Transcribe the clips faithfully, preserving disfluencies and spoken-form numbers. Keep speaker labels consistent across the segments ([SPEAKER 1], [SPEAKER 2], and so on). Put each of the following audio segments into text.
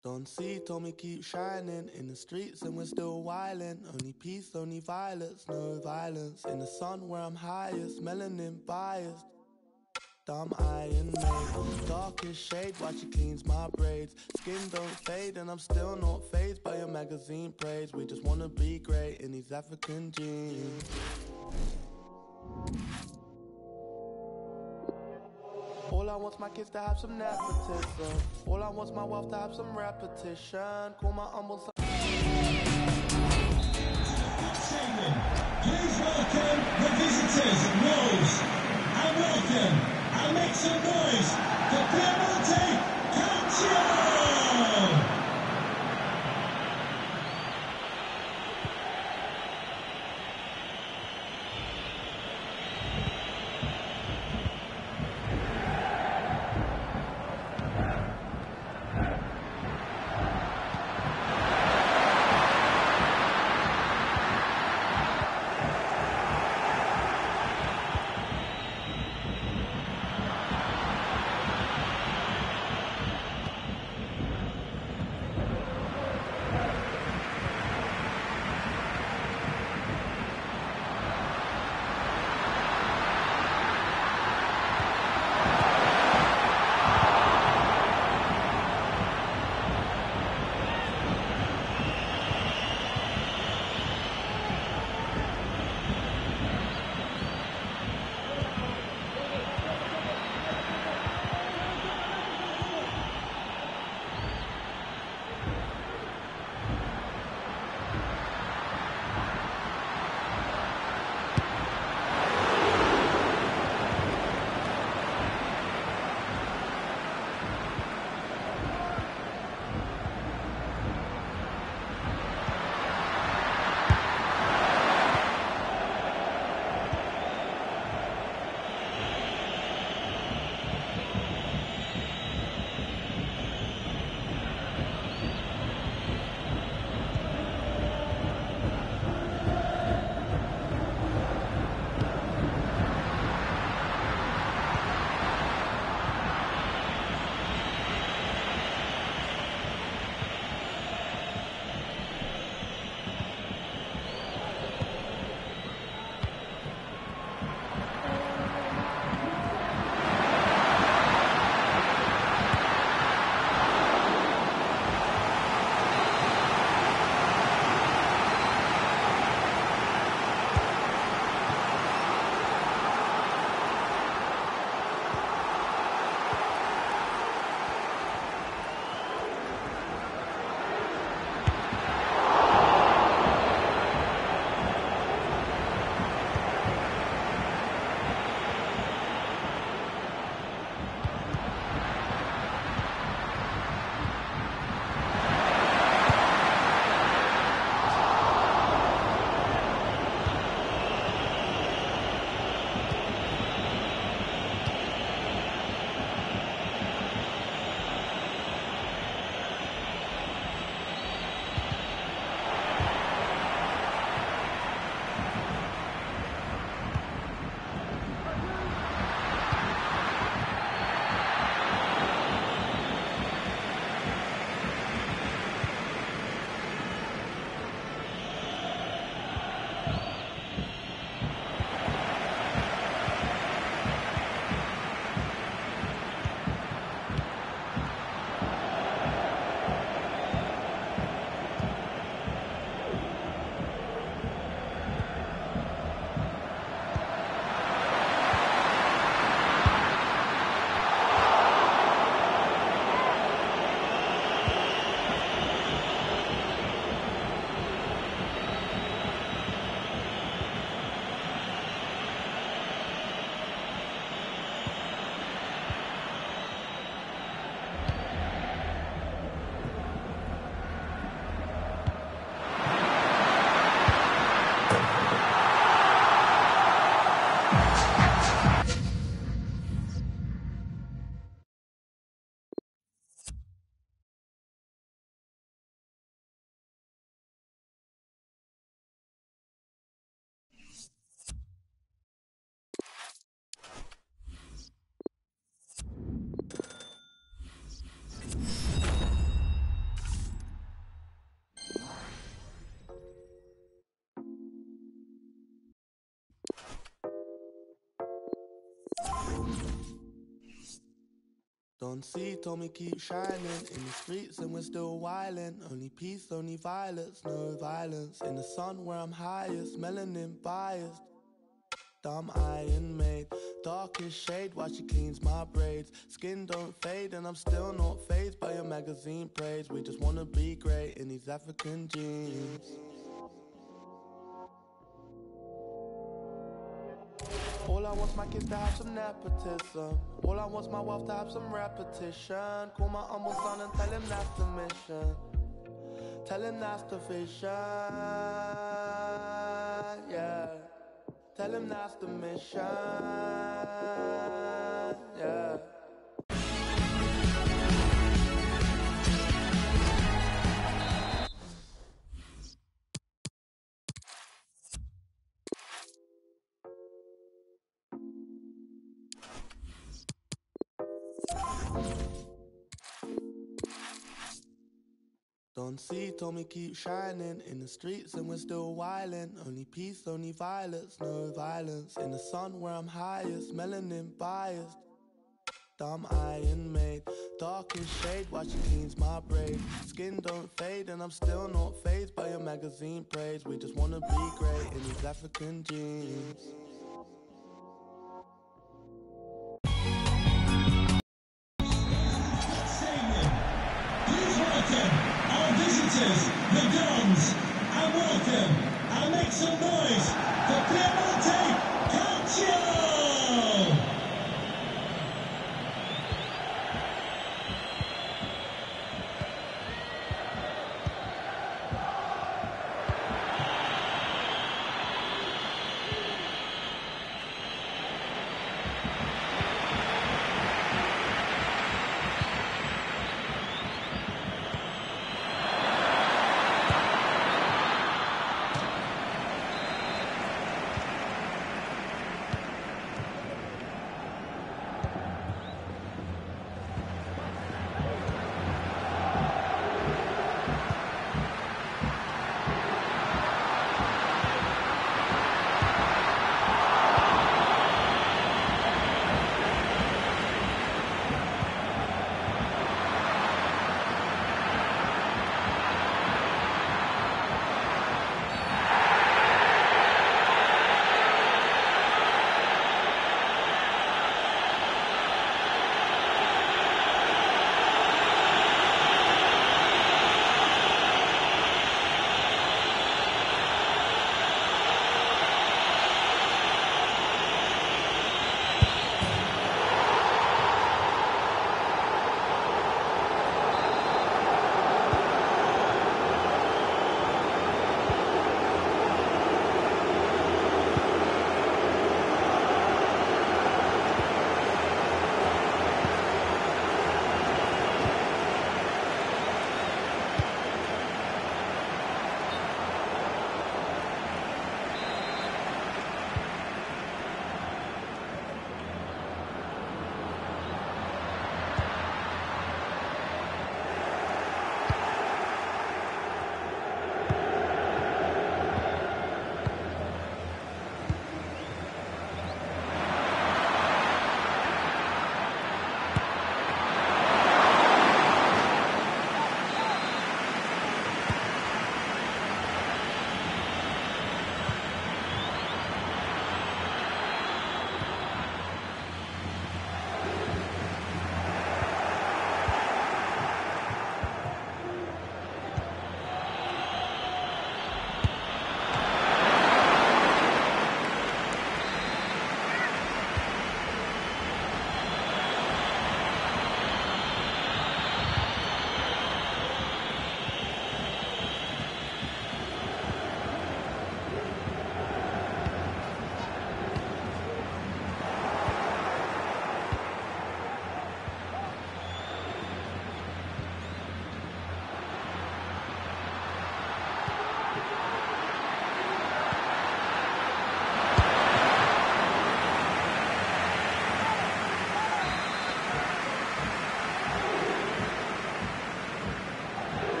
[SPEAKER 1] Don't see, told me keep shining in the streets and we're still wildin'. Only peace, only violence, no violence. In the sun where I'm highest, melanin biased. Dumb iron made, darkest shade while she cleans my braids. Skin don't fade and I'm still not fazed by your magazine praise. We just wanna be great in these African jeans. All I want's my kids to have some nepotism. All I want's my wealth to have some repetition. Call my humble son.
[SPEAKER 2] Please welcome the visitors, Rose, and welcome, and make some noise for Piemonte Calcio!
[SPEAKER 1] Don C told me keep shining in the streets and we're still wildin'. Only peace, only violence, no violence. In the sun where I'm highest, melanin biased. Dumb iron maid, darkest shade while she cleans my braids. Skin don't fade and I'm still not fazed by your magazine praise. We just wanna be great in these African jeans. All I want's my kids to have some nepotism. All I want's my wealth to have some repetition. Call my humble son and tell him that's the mission. Tell him that's the vision, yeah. Tell him that's the mission, yeah. Don C told me keep shining in the streets and we're still wildin'. Only peace, only violence, no violence. In the sun where I'm highest, melanin biased. Dumb iron maid, darkest shade while she cleans my braids. Skin don't fade and I'm still not fazed by your magazine praise. We just wanna be great in these African jeans.
[SPEAKER 2] Visitors, the Dons, and welcome, and make some noise for Piemonte Calcio!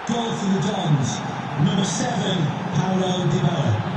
[SPEAKER 2] Goal for the Dons. Number seven, Paulo Dybala.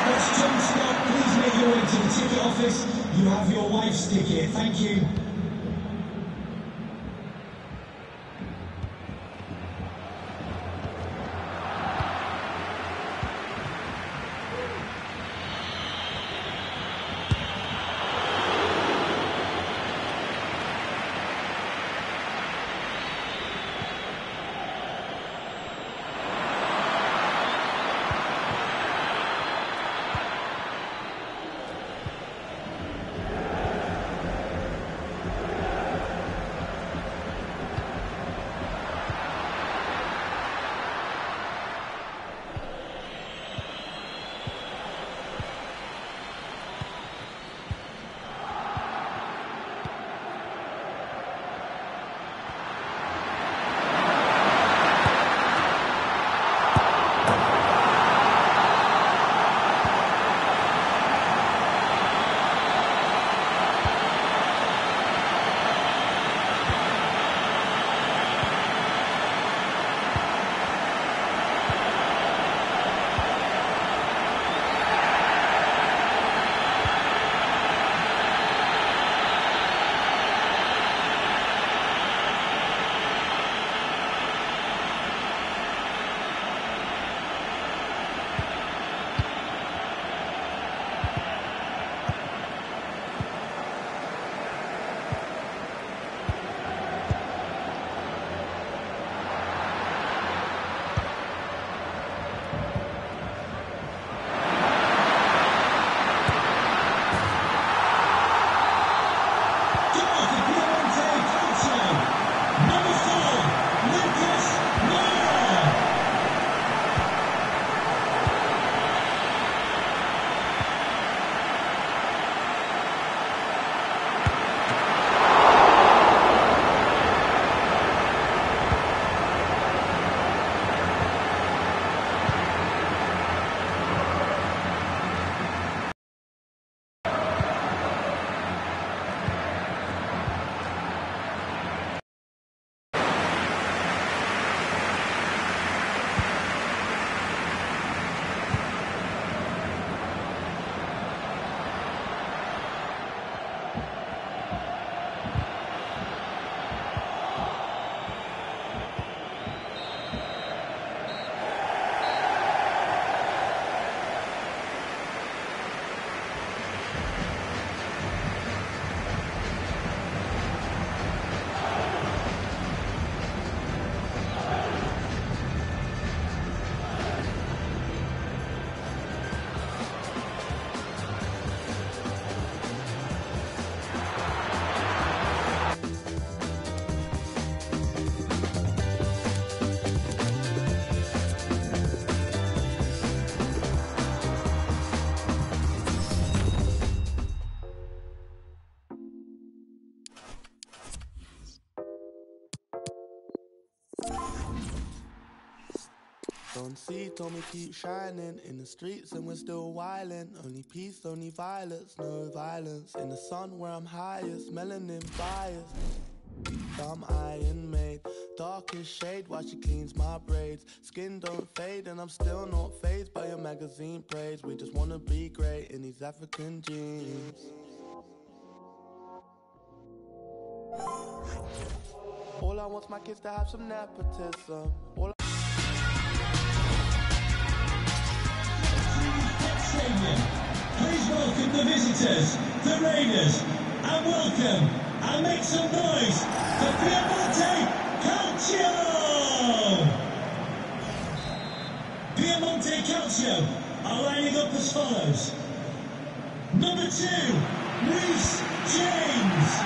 [SPEAKER 2] That's John Scott. Please make your way to the ticket office. You have your wife's ticket. Thank you.
[SPEAKER 1] Don't see, told me keep shining in the streets and we're still wildin'. Only peace, only violence, no violence. In the sun where I'm highest, melanin biased. Dumb iron made, darkest shade while she cleans my braids. Skin don't fade and I'm still not fazed by your magazine praise. We just wanna be great in these African jeans. All I want's my kids to have some nepotism. All
[SPEAKER 2] Please welcome the visitors, the Raiders, and welcome and make some noise for Piemonte Calcio! Piemonte Calcio are lining up as follows. Number two, Reece James.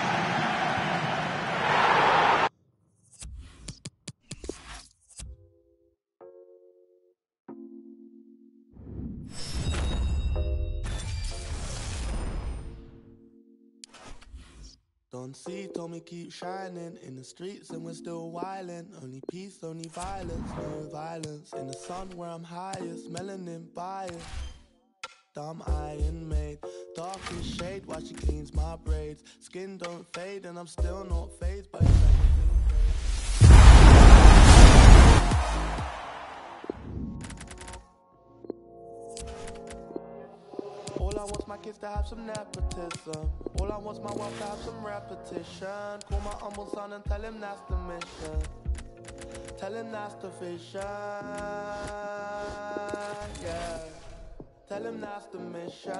[SPEAKER 1] Don't see, told me keep shining in the streets and we're still wildin'. Only peace, only violence, no violence. In the sun where I'm highest, melanin biased. Dumb iron made, darkest shade while she cleans my braids. Skin don't fade and I'm still not fazed by your magazine praise. to have some nepotism. All I want's my wife to have some repetition. Call my humble son and tell him that's the mission. Tell him that's the vision. Yeah. Tell him that's the mission.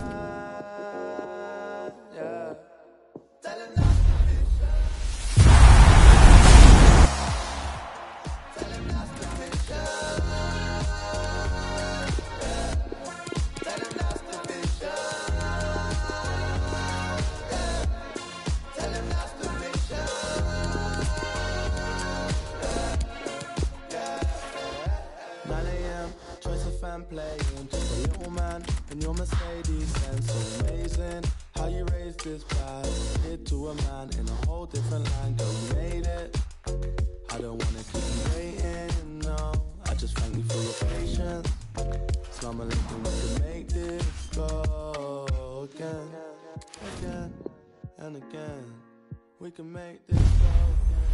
[SPEAKER 1] Yeah. Tell him that's the mission. Tell him that's the mission. Yeah. Tell him that's the vision. Yeah. Tell him that's the mission. Yeah. Yeah. nine a.m. choice of fan playing. Just a little man in your Mercedes. And so amazing how you raised this bad kid to a man in a whole different line. Girl, you made it. I don't wanna keep you waiting, no. I just thank you for your patience. So I'm a little we can make this go again, again, and again. We can make this go again.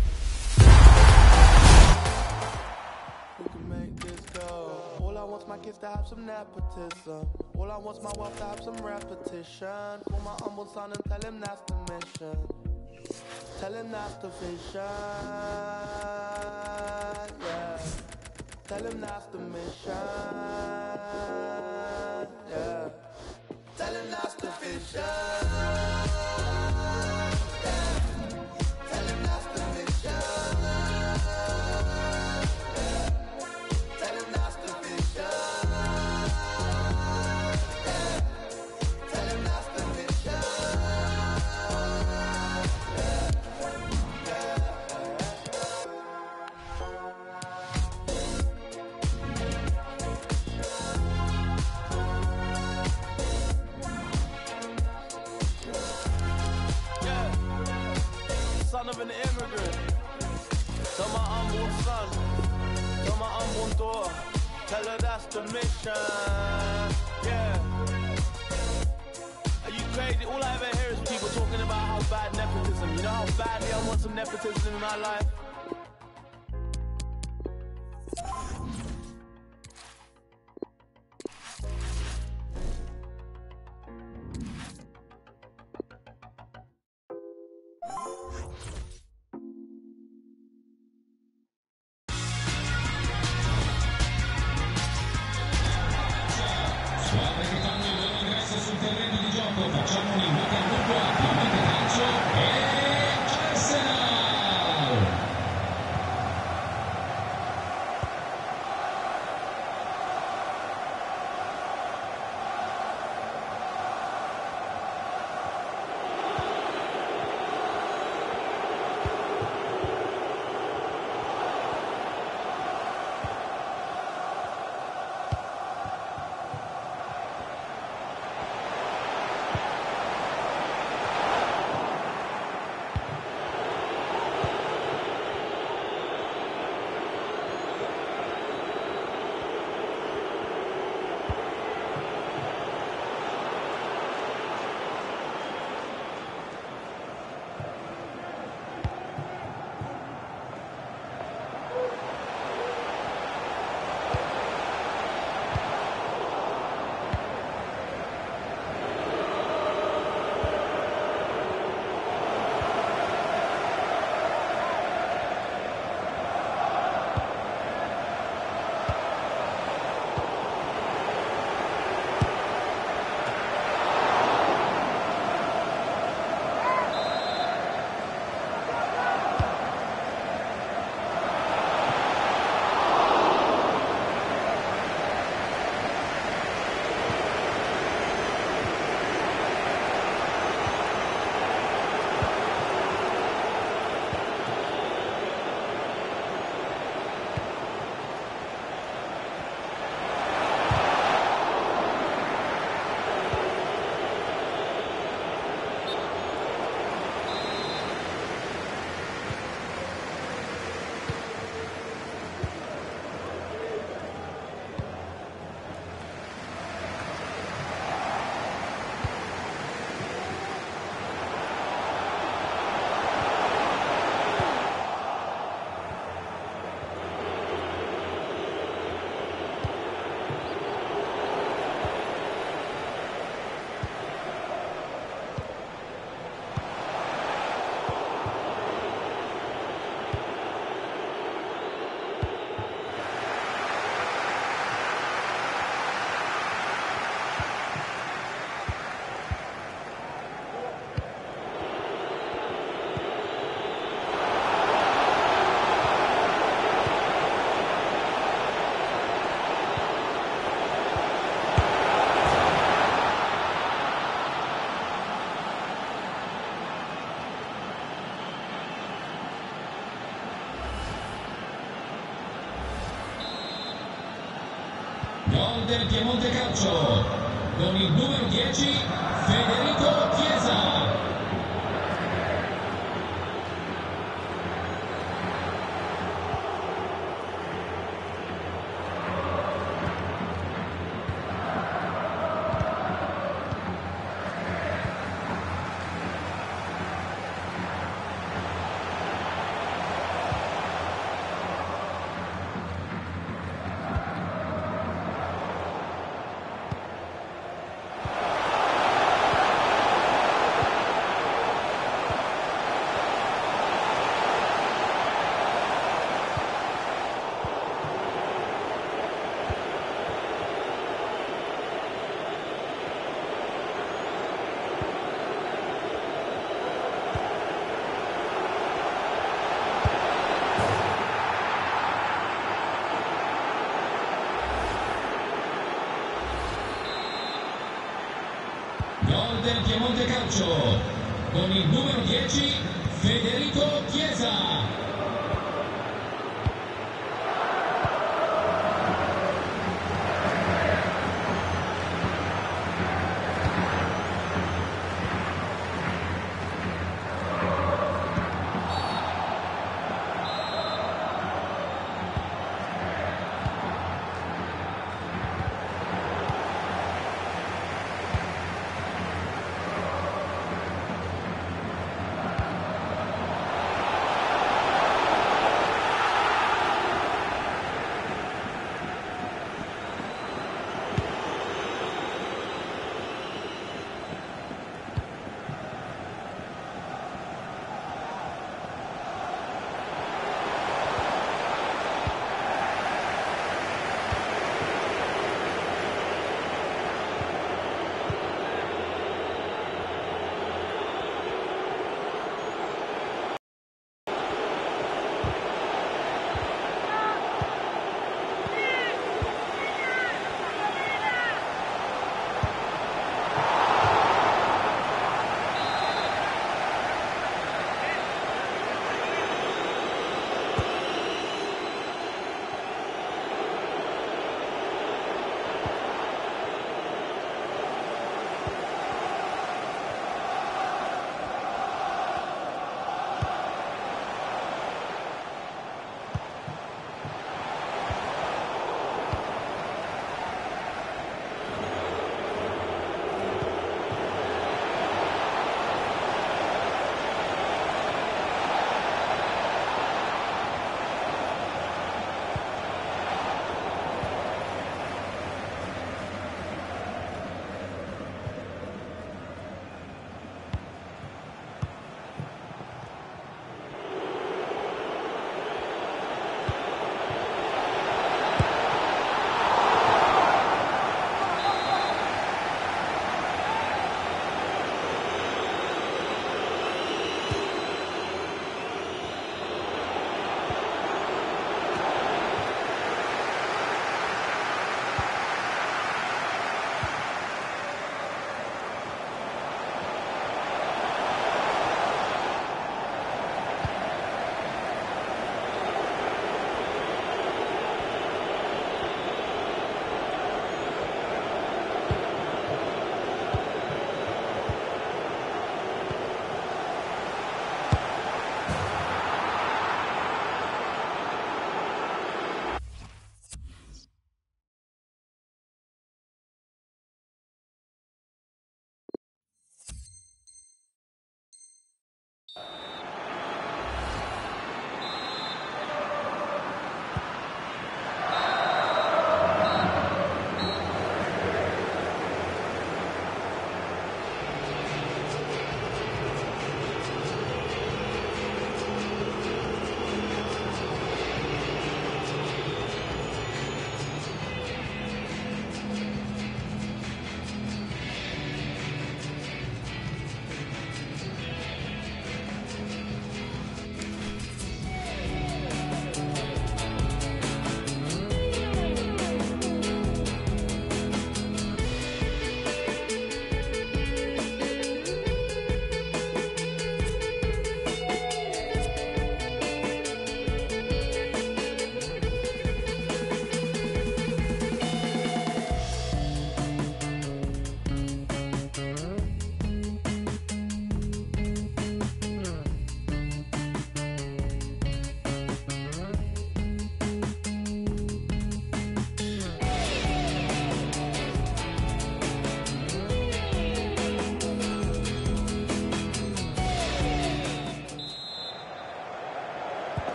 [SPEAKER 1] We can make this go. All I want's my kids to have some nepotism. All I want's my wife to have some repetition. Call my humble son and tell him that's the mission. Tell him that's the vision. Yeah. Tell him that's the mission. Yeah. Tell him that's the vision. Yeah. Tell him that's the mission. Yeah. Tell him that's the vision. Yeah. Tell him that's the vision. Son of an immigrant, to my unborn son, to my unborn daughter, tell her that's the mission, yeah. Are you crazy? All I ever hear is people talking about how bad nepotism, you know how badly I want some nepotism in my life?
[SPEAKER 2] Squadre che fanno il loro ingresso sul terreno di gioco, facciamo un invoco al gruppo A, prima di calcio e Arsenal! Gol del Piemonte Calcio con il numero dieci Federico Chiesa. Gol del Piemonte Calcio con il numero dieci Federico Chiesa.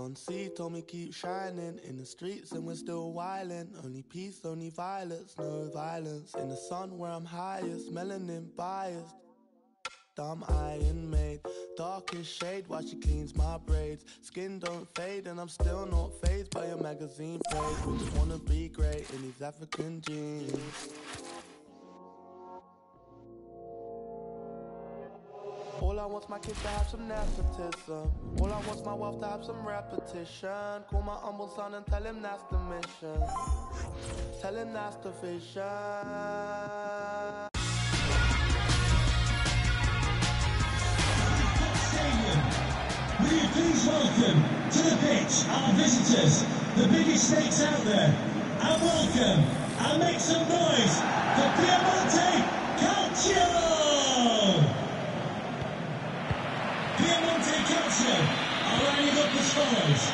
[SPEAKER 1] Don C told me keep shining in the streets and we're still wildin'. Only peace, only violence, no violence. In the sun where I'm highest, melanin biased. Dumb iron made, darkest shade while she cleans my braids. Skin don't fade and I'm still not fazed by your magazine praise. We just wanna be great in these African jeans. All I want's my kids to have some nepotism. All I want's my wealth to have some repetition. Call my humble son and tell him that's the mission. Tell him that's the vision.
[SPEAKER 2] Will you please welcome to the pitch our visitors, the biggest stakes out there, and welcome and make some noise for Piemonte Calcio! Piemonte Calcio are lining up as follows.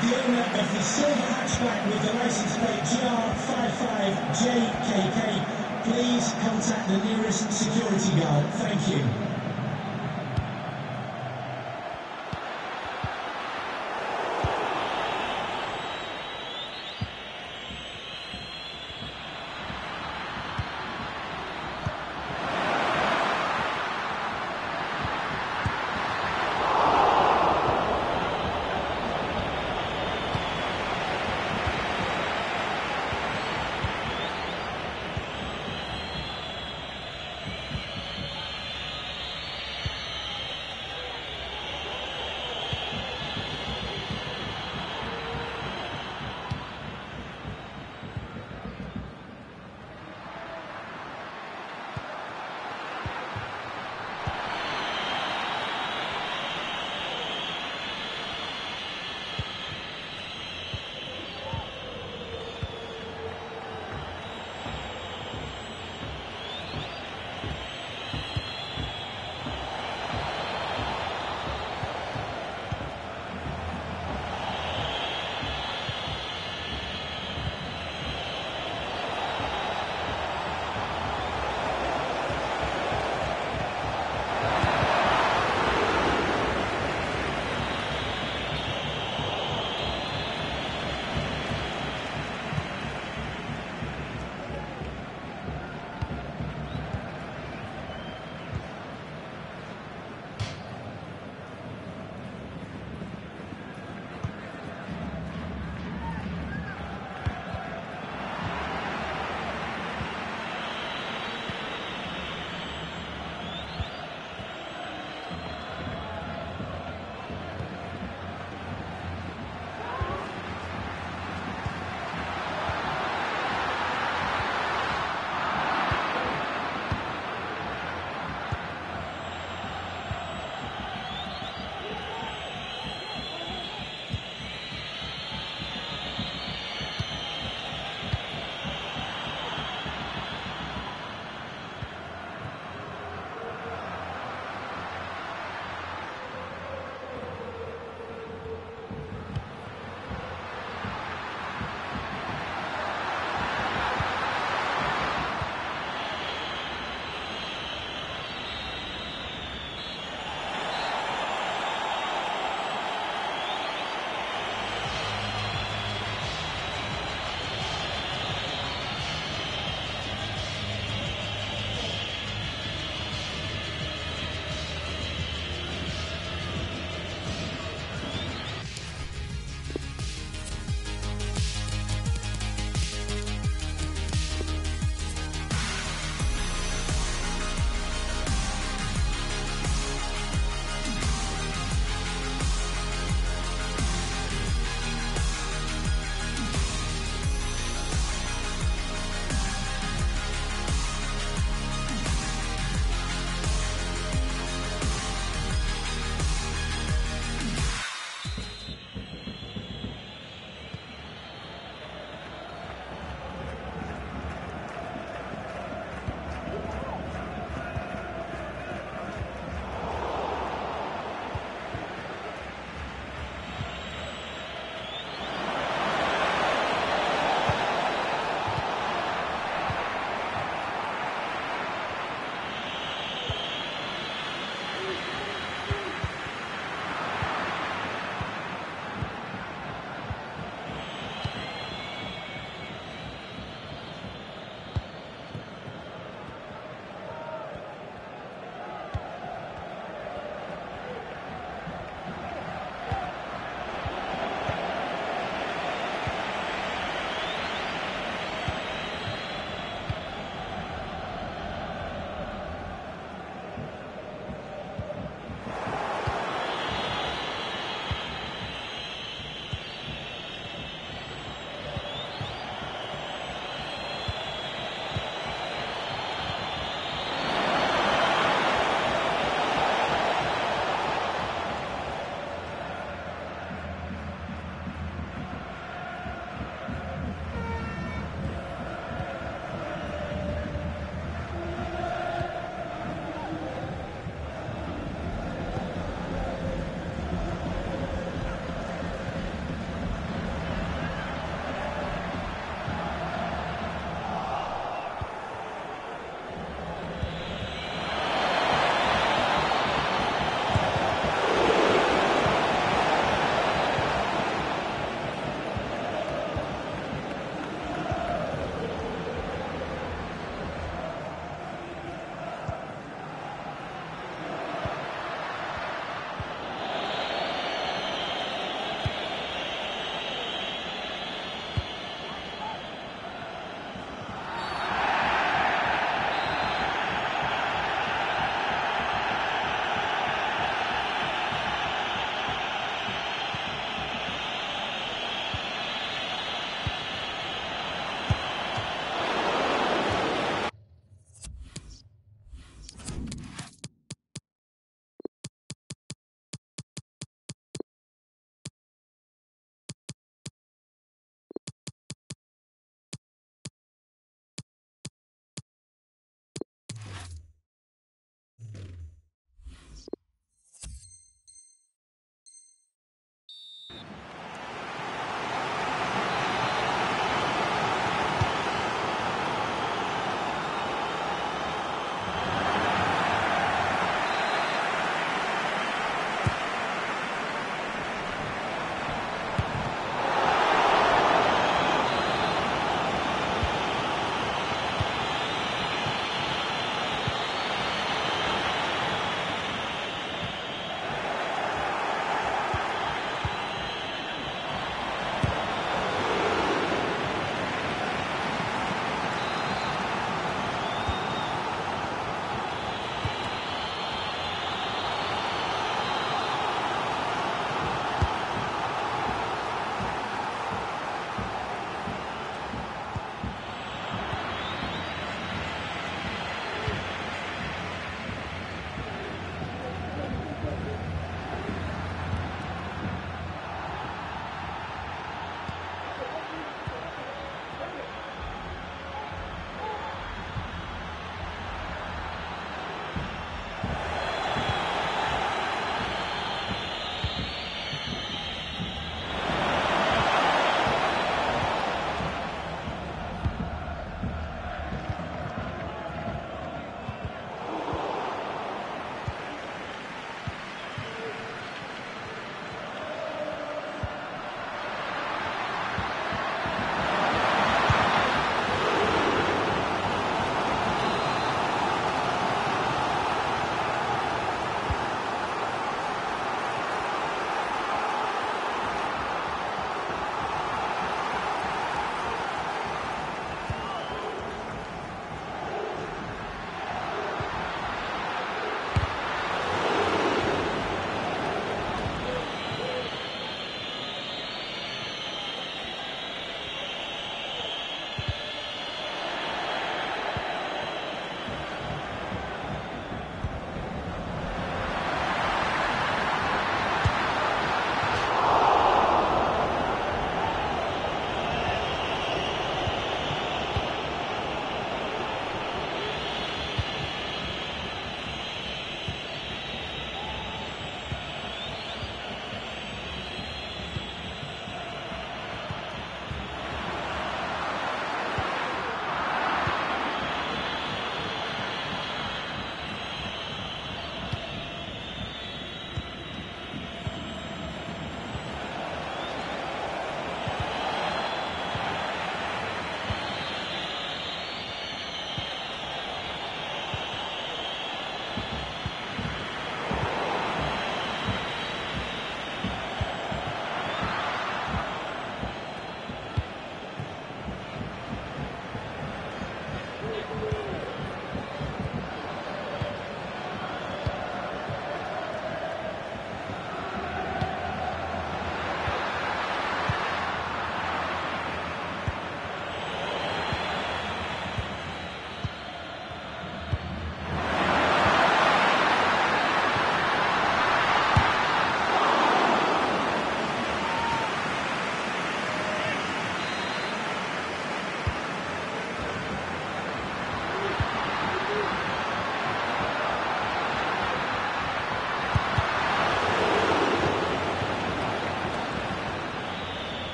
[SPEAKER 2] the owner of the silver hatchback with the licence plate G R five five J K K. Please contact the nearest security guard. Thank you.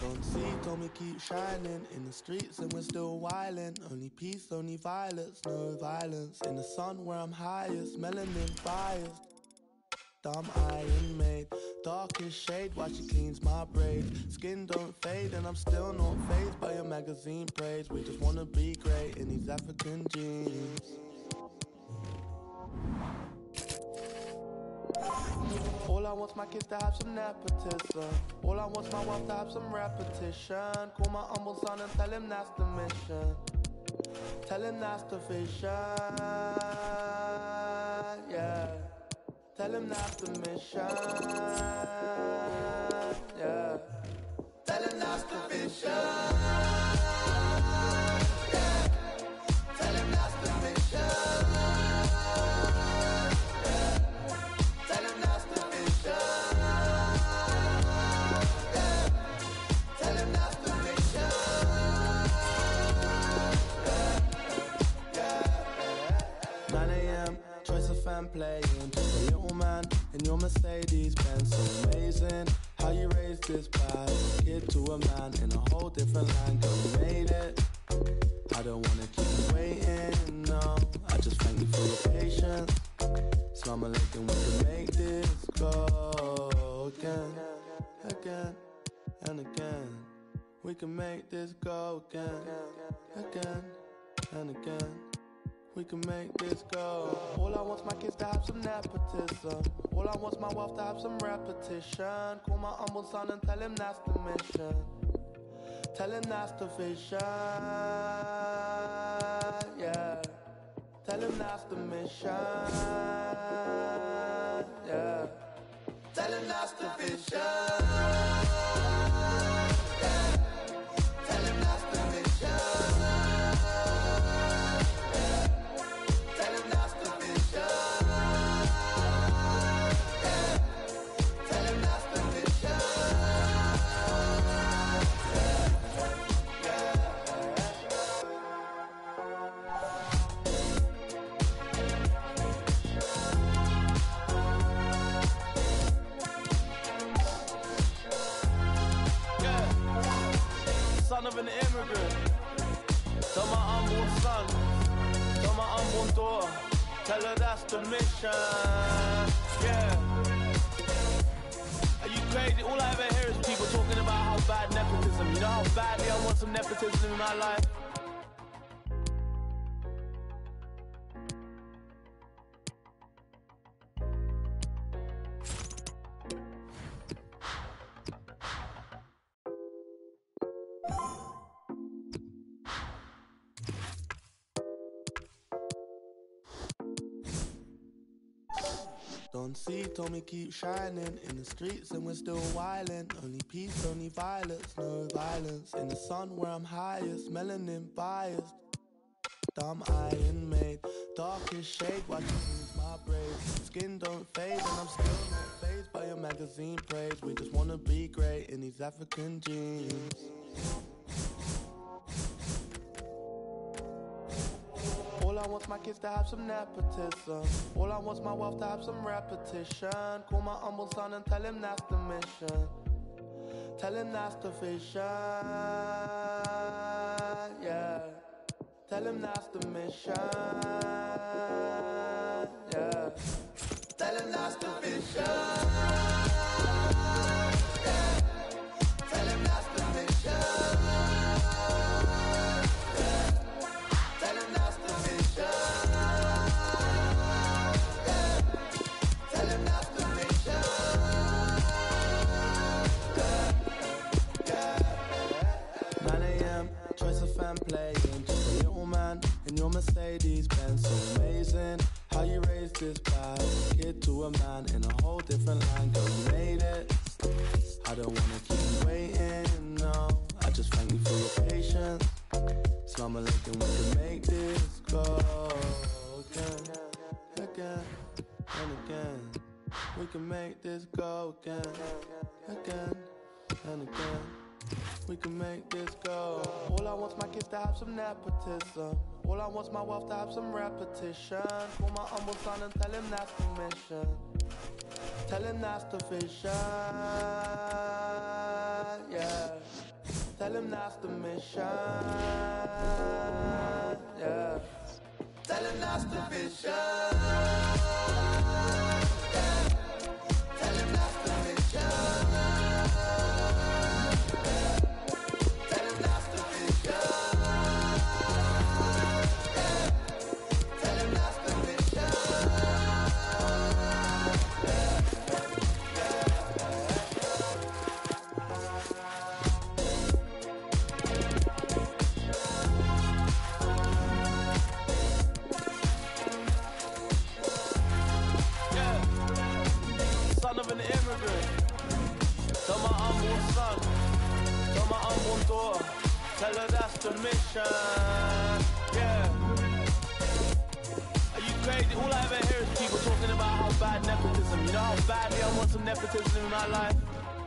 [SPEAKER 1] Don't see, told me keep shining in the streets and we're still wildin'. Only peace, only violence, no violence. In the sun where I'm highest, melanin biased. Dumb iron made, darkest shade while she cleans my braids. Skin don't fade and I'm still not fazed by your magazine praise. We just wanna be great in these African jeans. All I want's my kids to have some nepotism. All I want's my wealth to have some repetition. Call my humble son and tell him that's the mission. Tell him that's the vision. Yeah. Tell him that's the mission. Yeah. Tell him that's the vision. Yeah. Tell him that's the mission. Fan playing, just a little man in your Mercedes Benz. So amazing how you raised this bad kid to a man in a whole different land. Girl, you made it. I don't wanna keep you waiting, no. I just thank you for your patience. Slumber lake and we can make this go again, again, and again. We can make this go again, again, and again. We can make this go. All I want's my kids to have some nepotism. All I want's my wealth to have some repetition. Call my humble son and tell him that's the mission. Tell him that's the vision. Yeah. Tell him that's the mission. Yeah. Tell him that's the vision. Yeah. Tell him that's the mission. Son of an immigrant, tell my unborn son, tell my unborn daughter, tell her that's the mission, yeah. Are you crazy? All I ever hear is people talking about how bad nepotism, you know how badly I want some nepotism in my life? Don't see, told me keep shining in the streets and we're still wildin'. Only peace, only violence, no violence. In the sun where I'm highest, melanin biased. Dumb iron made, darkest shade while she cleans my braids. Skin don't fade and I'm still not fazed by your magazine praise. We just wanna be great in these African jeans. All I want's my kids to have some nepotism. All I want's my wealth to have some repetition. Call my humble son and tell him that's the mission. Tell him that's the vision. Yeah. Tell him that's the mission. Yeah. Tell him that's the vision. Yeah. Tell him that's the mission. Playing, just a little man in your Mercedes Benz. So amazing how you raised this bad kid to a man in a whole different land. Girl, you made it. I don't wanna keep you waiting, no. I just thank you for your patience. Slumber lake and we can make this go again, again, and again. We can make this go again, again, and again. We can make this go. All I want's my kids to have some nepotism. All I want's my wealth to have some repetition. Call my humble son and tell him that's the mission. Tell him that's the vision. Yeah. Tell him that's the mission. Yeah. Tell him that's the vision. Yeah. Tell him that's the mission. Yeah. Tell him that's the vision. Yeah. Tell him that's the mission. Son of an immigrant, tell my unborn son, tell my unborn daughter, tell her that's the mission, yeah. Are you crazy? All I ever hear is people talking about how bad nepotism, you know how badly I want some nepotism in my life?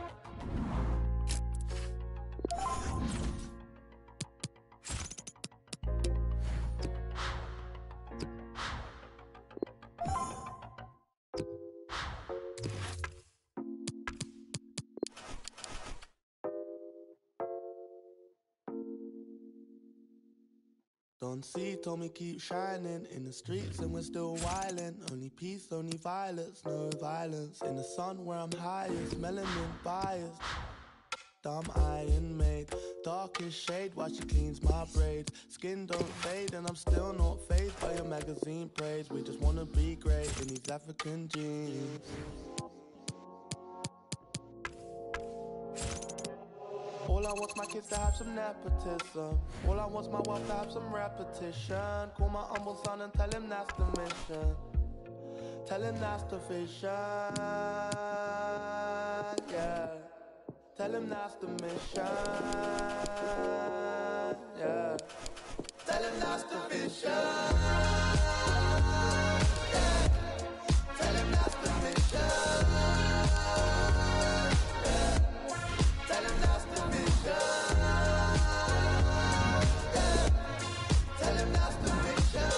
[SPEAKER 1] Don't see, told me keep shining in the streets and we're still wildin'. Only peace, only violence, no violence. In the sun where I'm highest, melanin biased. Dumb iron made, darkest shade while she cleans my braids. Skin don't fade and I'm still not fazed by your magazine praise. We just wanna be great in these African jeans. All I want's my kids to have some nepotism. All I want's my wealth to have some repetition. Call my humble son and tell him that's the mission. Tell him that's the vision. Yeah. Tell him that's the mission. Yeah. Tell him that's the vision. Yeah. Tell him that's the mission. Tell him that's the mission. Yeah. Tell him that's the mission.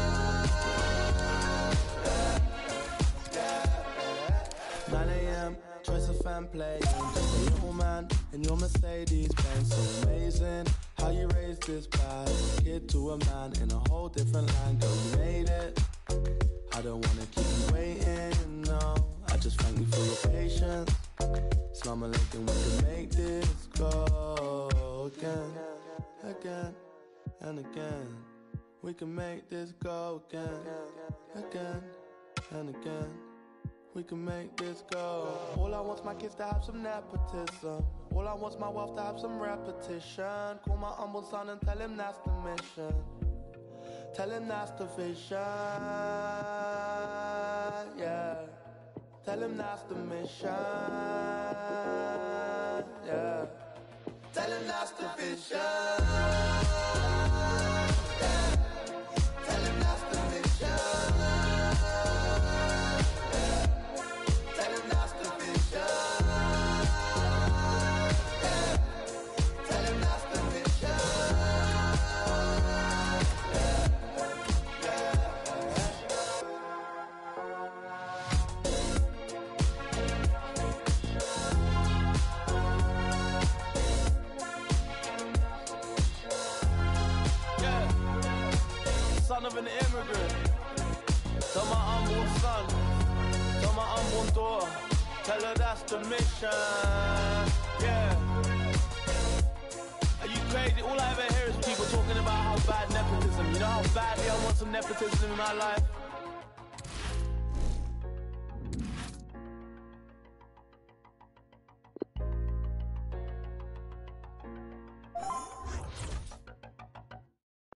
[SPEAKER 1] Yeah. nine a m, choice of fan playing. Just a little man in your Mercedes Benz. So amazing how you raised this bad kid to a man in a whole different land. Girl, you made it. I don't wanna keep you waiting, no. I just thank you for your patience. Slum alaikum, we can make this go again, again, and again. We can make this go again, again, and again. We can make this go. All I want's my kids to have some nepotism. All I want's my wealth to have some repetition. Call my humble son and tell him that's the mission. Tell him that's the vision. Yeah. Tell him that's the mission. Yeah. Tell him that's the vision. Yeah. Tell him that's the mission. Yeah. Tell him that's the vision. Yeah. Tell him that's the mission. Yeah. Yeah. Son of an immigrant, tell my unborn son, tell my unborn daughter, tell her that's the mission, yeah. Are you crazy? All I ever hear is people talking about how bad nepotism, you know how badly I want some nepotism in my life?